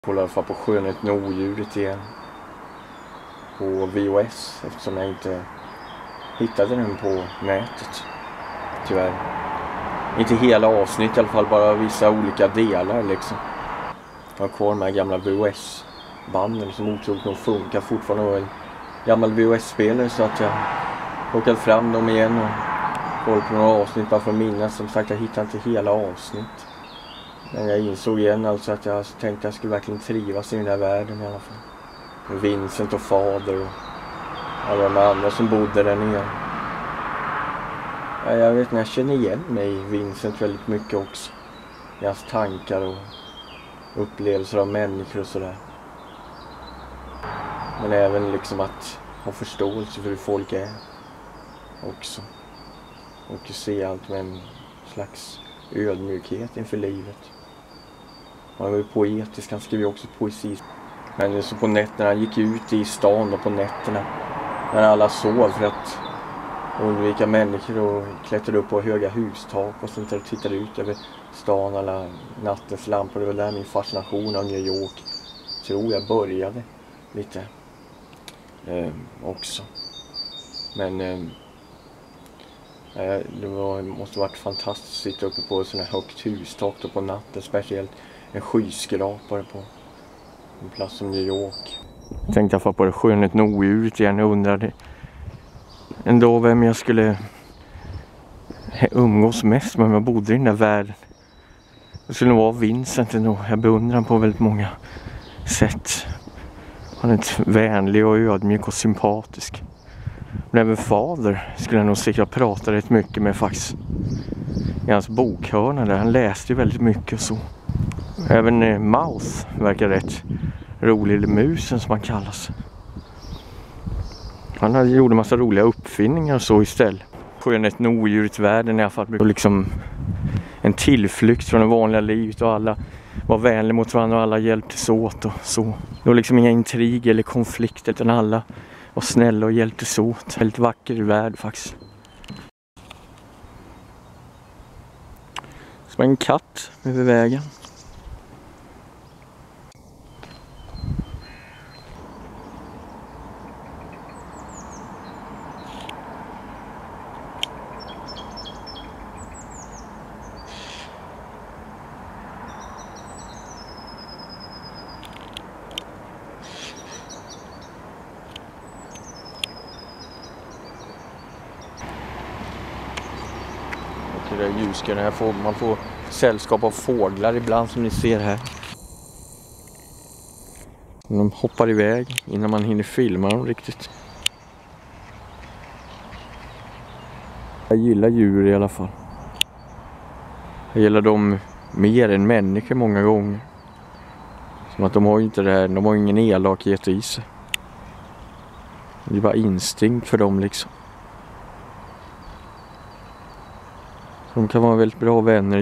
Kollade för på Skönheten och odjuret igen på VHS eftersom jag inte hittade den på nätet, tyvärr. Inte hela avsnitt i alla fall, bara vissa olika delar liksom. Jag har kvar de här gamla VHS-banden som otroligt nog funkar fortfarande, och en gammal VHS-spelare, så att jag plockade fram dem igen och kollade på några avsnitt bara för att minnas. Som sagt, jag hittade inte hela avsnitt. Men jag insåg igen alltså att jag tänkte att jag skulle verkligen trivas i den här världen i alla fall. Med Vincent och fader och alla de andra som bodde där nere. Ja, jag vet inte, jag känner igen mig i Vincent väldigt mycket också. I hans tankar och upplevelser av människor och sådär. Men även liksom att ha förståelse för hur folk är också. Och se allt med en slags ödmjukhet inför livet. Han var ju poetisk, han skrev ju också poesi. Men så på nätterna, han gick ut i stan och på nätterna när alla sov för att undvika människor, och klättrade upp på höga hustak och sånt där och tittade ut över stan, alla nattens lampor. Det var där min fascination av New York, tror jag, började lite också. Men det måste varit fantastiskt att sitta uppe på sådana här högt hustak då på natten, speciellt en skyskrapare på en plats som New York. Jag tänkte jag på det Skönheten och odjuret igen och undrade ändå vem jag skulle umgås mest med om jag bodde i den där världen. Det skulle nog vara Vincent ändå. Jag beundrar honom på väldigt många sätt. Han är vänlig och ödmjuk och sympatisk. Men även fader skulle jag nog säkert prata rätt mycket med faktiskt. I hans bokhörna där. Han läste ju väldigt mycket och så. Även Mouth verkar rätt rolig, eller musen som han kallas. Han gjorde massa roliga uppfinningar och så istället. Skönheten och odjuret-världen i alla fall. Och liksom en tillflykt från det vanliga livet, och alla var vänliga mot varandra och alla hjälptes åt och så. Det var liksom inga intriger eller konflikter, utan alla var snälla och hjälptes åt. Väldigt vacker värld faktiskt. Som en katt över vägen. Det är ljuskarna här, man får sällskap av fåglar ibland som ni ser här. De hoppar iväg innan man hinner filma dem riktigt. Jag gillar djur i alla fall. Jag gillar dem mer än människor många gånger. Som att de har ju inte det här, de har ingen elakhet i sig. Det är bara instinkt för dem liksom. De kan vara väldigt bra vänner.